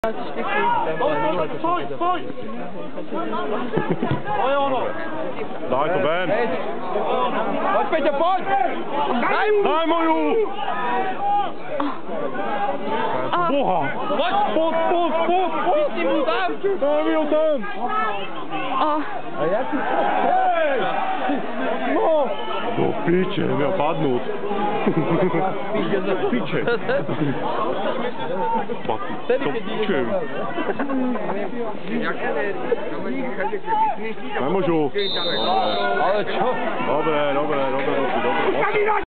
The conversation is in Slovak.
Stoj! To je ono! Daj to ven! Poď, Peťo, poď! Daj moju! Boha! Poď! Pustí mu tam! Daj mi ho tam! A ja ti... Hej! No! Do piče, miał padnúť. Piče. Do piče. Nemôžu. Ale čo? Dobre.